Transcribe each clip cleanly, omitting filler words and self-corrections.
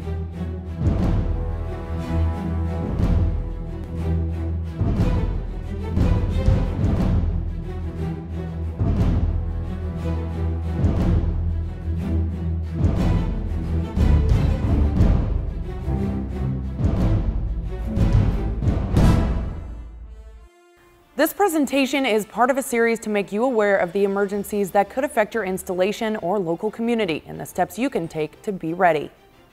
This presentation is part of a series to make you aware of the emergencies that could affect your installation or local community and the steps you can take to be ready.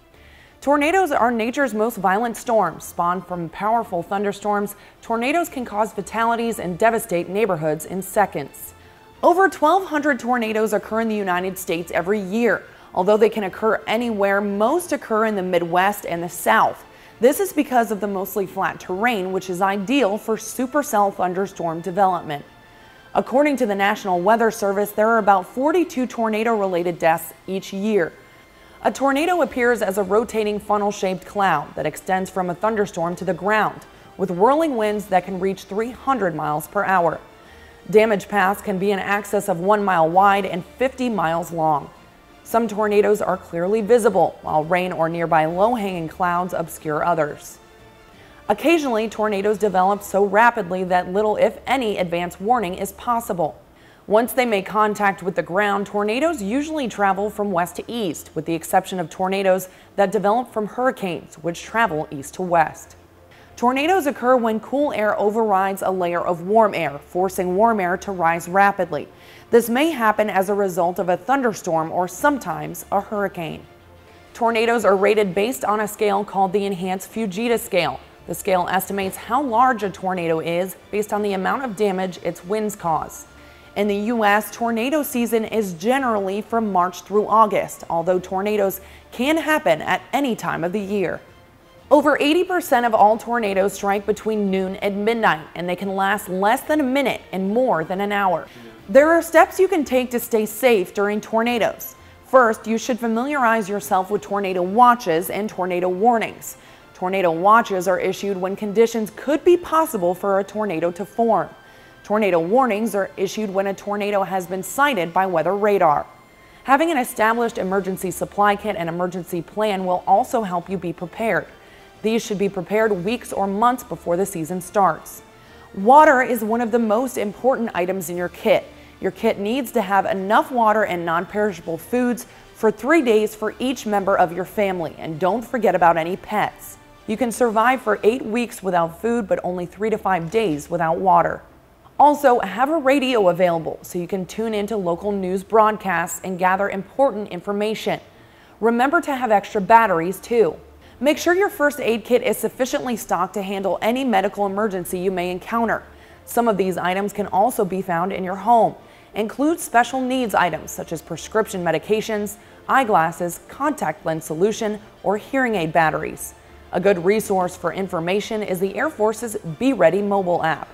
Tornadoes are nature's most violent storms. Spawned from powerful thunderstorms, tornadoes can cause fatalities and devastate neighborhoods in seconds. Over 1,200 tornadoes occur in the United States every year. Although they can occur anywhere, most occur in the Midwest and the South. This is because of the mostly flat terrain, which is ideal for supercell thunderstorm development. According to the National Weather Service, there are about 42 tornado-related deaths each year. A tornado appears as a rotating funnel-shaped cloud that extends from a thunderstorm to the ground, with whirling winds that can reach 300 miles per hour. Damage paths can be in excess of 1 mile wide and 50 miles long. Some tornadoes are clearly visible, while rain or nearby low-hanging clouds obscure others. Occasionally, tornadoes develop so rapidly that little, if any, advance warning is possible. Once they make contact with the ground, tornadoes usually travel from west to east, with the exception of tornadoes that develop from hurricanes, which travel east to west. Tornadoes occur when cool air overrides a layer of warm air, forcing warm air to rise rapidly. This may happen as a result of a thunderstorm or sometimes a hurricane. Tornadoes are rated based on a scale called the Enhanced Fujita Scale. The scale estimates how large a tornado is based on the amount of damage its winds cause. In the U.S., tornado season is generally from March through August, although tornadoes can happen at any time of the year. Over 80% of all tornadoes strike between noon and midnight, and they can last less than a minute and more than an hour. There are steps you can take to stay safe during tornadoes. First, you should familiarize yourself with tornado watches and tornado warnings. Tornado watches are issued when conditions could be possible for a tornado to form. Tornado warnings are issued when a tornado has been sighted by weather radar. Having an established emergency supply kit and emergency plan will also help you be prepared. These should be prepared weeks or months before the season starts. Water is one of the most important items in your kit. Your kit needs to have enough water and non-perishable foods for 3 days for each member of your family, and don't forget about any pets. You can survive for 8 weeks without food, but only 3 to 5 days without water. Also, have a radio available so you can tune into local news broadcasts and gather important information. Remember to have extra batteries too. Make sure your first aid kit is sufficiently stocked to handle any medical emergency you may encounter. Some of these items can also be found in your home. Include special needs items such as prescription medications, eyeglasses, contact lens solution, or hearing aid batteries. A good resource for information is the Air Force's Be Ready mobile app.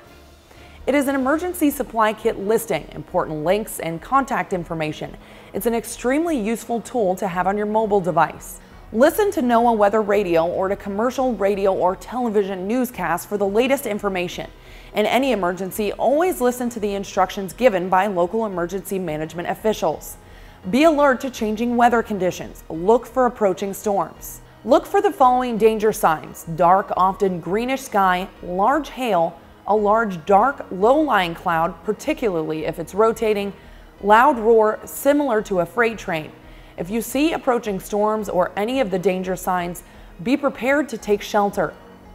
It is an emergency supply kit listing important links and contact information. It's an extremely useful tool to have on your mobile device. Listen to NOAA Weather Radio or to commercial radio or television newscasts for the latest information. In any emergency, always listen to the instructions given by local emergency management officials. Be alert to changing weather conditions. Look for approaching storms. Look for the following danger signs: dark, often greenish sky, large hail, a large, dark, low-lying cloud, particularly if it's rotating, loud roar similar to a freight train. If you see approaching storms or any of the danger signs, be prepared to take shelter.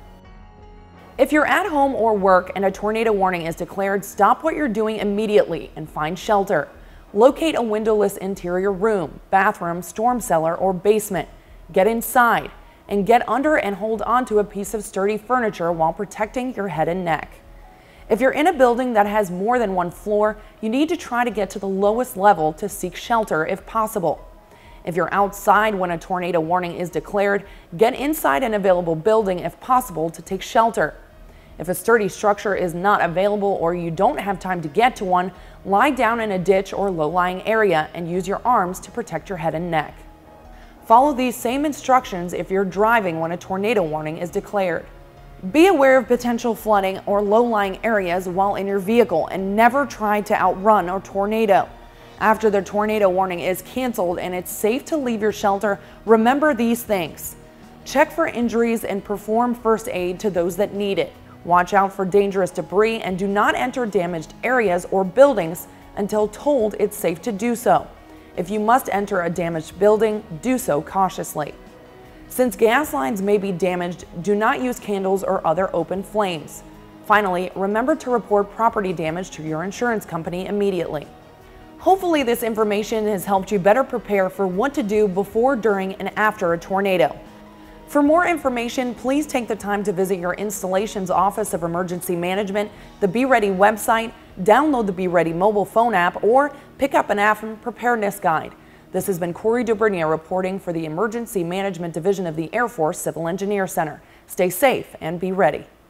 If you're at home or work and a tornado warning is declared, stop what you're doing immediately and find shelter. Locate a windowless interior room, bathroom, storm cellar, or basement. Get inside and get under and hold onto a piece of sturdy furniture while protecting your head and neck. If you're in a building that has more than one floor, you need to try to get to the lowest level to seek shelter if possible. If you're outside when a tornado warning is declared, get inside an available building if possible to take shelter. If a sturdy structure is not available or you don't have time to get to one, lie down in a ditch or low-lying area and use your arms to protect your head and neck. Follow these same instructions if you're driving when a tornado warning is declared. Be aware of potential flooding or low-lying areas while in your vehicle and never try to outrun a tornado. After the tornado warning is canceled and it's safe to leave your shelter, remember these things. Check for injuries and perform first aid to those that need it. Watch out for dangerous debris and do not enter damaged areas or buildings until told it's safe to do so. If you must enter a damaged building, do so cautiously. Since gas lines may be damaged, do not use candles or other open flames. Finally, remember to report property damage to your insurance company immediately. Hopefully this information has helped you better prepare for what to do before, during, and after a tornado. For more information, please take the time to visit your installation's Office of Emergency Management, the Be Ready website, download the Be Ready mobile phone app, or pick up an AFM preparedness guide. This has been Corey Dubernia reporting for the Emergency Management Division of the Air Force Civil Engineer Center. Stay safe and be ready.